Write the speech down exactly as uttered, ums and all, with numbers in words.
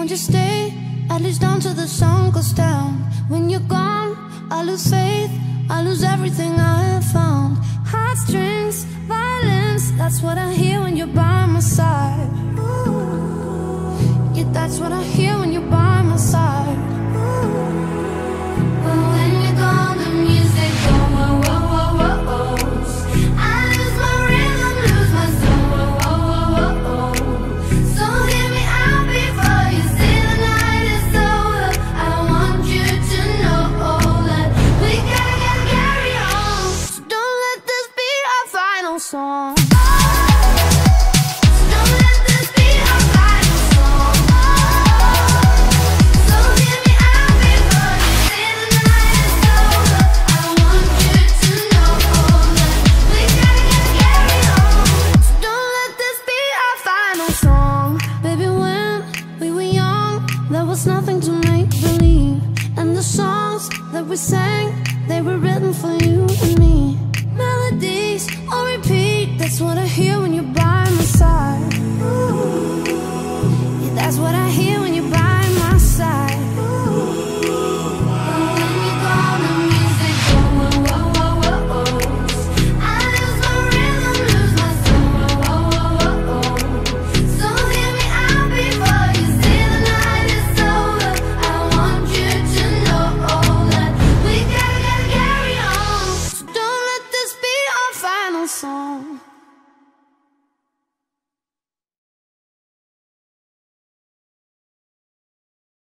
Won't you stay, at least until the sun goes down? When you're gone, I lose faith, I lose everything I have found. Heartstrings, violence, that's what I hear when you're by my side. Ooh. Yeah, that's what I hear when you're by my side. Ooh. But when you're gone, the music goes whoa, whoa, whoa, whoa, whoa. I lose my rhythm, lose my soul, whoa, whoa, whoa, whoa, whoa. So hear me out before you say the night is over. I want you to know that we gotta, gotta carry on. So don't let this be our final song. Nothing to make believe, and the songs that we sang, they were written for you and me.